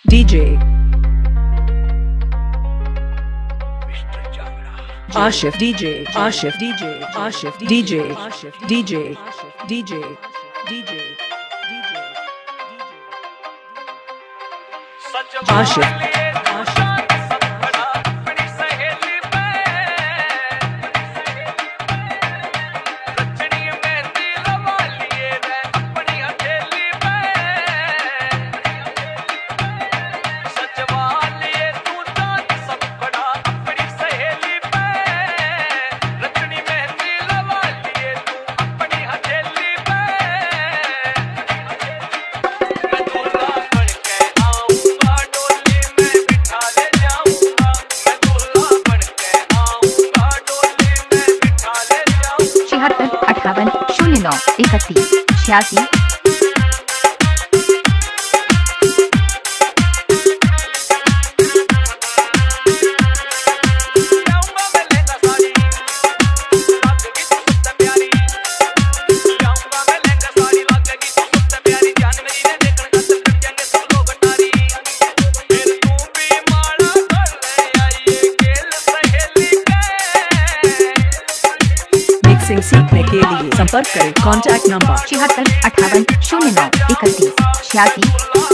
DJ Ashif DJ Ashif DJ Ashif DJ Ashif DJ DJ DJ Ashif /58 09 31 86। Mixing सीखने के लिए संपर्क करें। Contact number /58 09 31 86।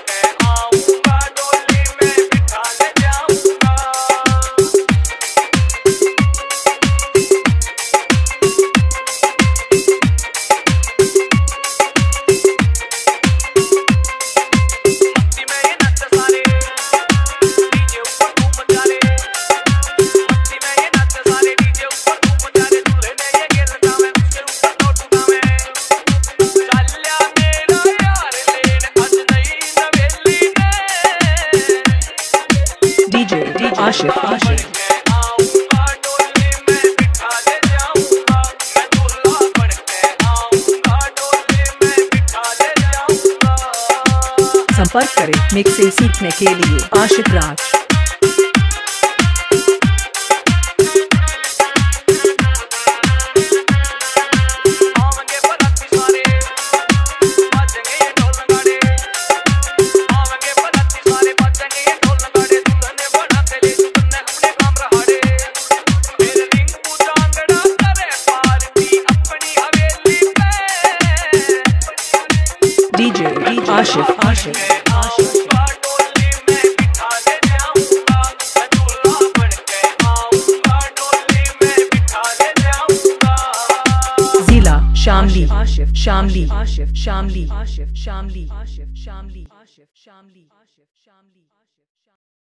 Ashif Ashif संपर्क करें। मिक्सिंग सीखने के लिए आशिक राज। DJ Ashif Ashif जिला शामली आशिफ शामली आशिफ शामली आशिफ शामली आशिफ शामली आशिफ शामली आशिफ शामली।